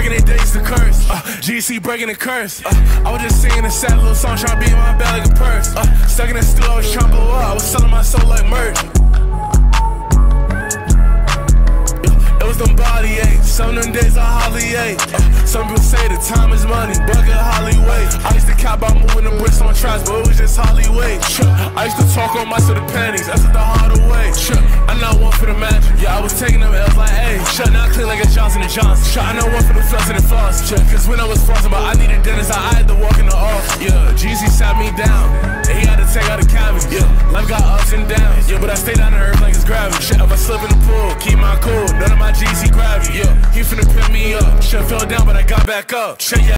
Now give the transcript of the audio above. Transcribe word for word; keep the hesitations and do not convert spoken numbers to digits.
breaking the days to curse. Uh, G C breaking the curse. Uh, I was just singing a sad little song, trying to be in my bag like a purse. Uh, stuck in the studio, I was trying to blow up. I was selling my soul like merch. It was them body aches. Some of them days I hardly ate. Uh, some people say the time is money, bucket Hollywood. I used to cap about moving the bricks on tracks, but it was just Hollywood. I used to talk on my to the pennies, that's the harder way. I'm not one for the match. Yeah, I was taking them L's like, hey, shut now clean like a Johnson and Johnson. Shut, I know one for the floss and the floss. Cause when I was flossing, but I needed dentist, I had to walk in the office. Yeah, G C sat me down, and he had to take out the cavity. Yeah, life got ups and downs. Yeah, but I stayed down to earth like it's gravity. Shit, if I slip in the pool, keep my cool. None of my G C grab you. Yeah, he finna pick me up. Shit fell down, but I got back up. Shit, yeah.